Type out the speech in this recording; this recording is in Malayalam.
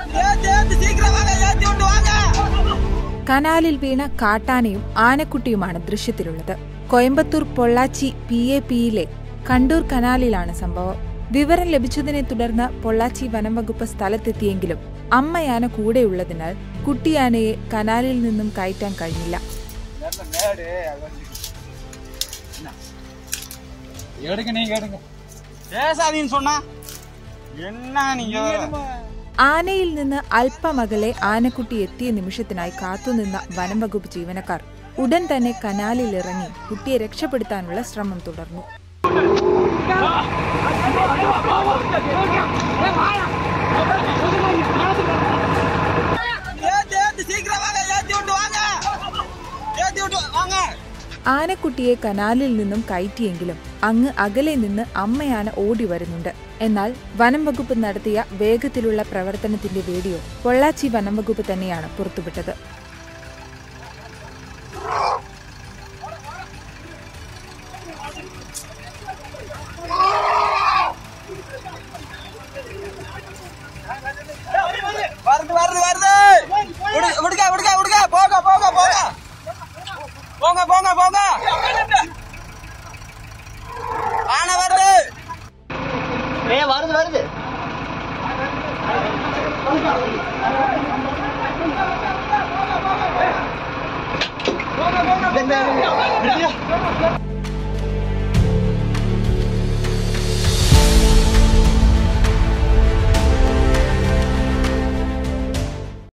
കനാലിൽ വീണ കാട്ടാനയും ആനക്കുട്ടിയുമാണ് ദൃശ്യത്തിലുള്ളത്. കോയമ്പത്തൂർ പൊള്ളാച്ചി PAPയിലെ കണ്ടൂർ കനാലിലാണ് സംഭവം. വിവരം ലഭിച്ചതിനെ തുടർന്ന് പൊള്ളാച്ചി വനം വകുപ്പ് സ്ഥലത്തെത്തിയെങ്കിലും അമ്മയാന കൂടെയുള്ളതിനാൽ കുട്ടിയാനയെ കനാലിൽ നിന്നും കയറ്റാൻ കഴിഞ്ഞില്ല. ആനയിൽ നിന്ന് അല്പമകലെ ആനക്കുട്ടി എത്തിയ നിമിഷത്തിനായി കാത്തുനിന്ന വനം വകുപ്പ് ജീവനക്കാർ ഉടൻ തന്നെ കനാലിൽ ഇറങ്ങി കുട്ടിയെ രക്ഷപ്പെടുത്താനുള്ള ശ്രമം തുടർന്നു. ആനക്കുട്ടിയെ കനാലിൽ നിന്നും കയറ്റിയെങ്കിലും അങ്ങ് അകലെ നിന്ന് അമ്മയാന ഓടി വരുന്നുണ്ട്. എന്നാൽ വനം വകുപ്പ് നടത്തിയ വേഗത്തിലുള്ള പ്രവർത്തനത്തിന്റെ വീഡിയോ പൊള്ളാച്ചി വനം വകുപ്പ് തന്നെയാണ് പുറത്തുവിട്ടത്. வருது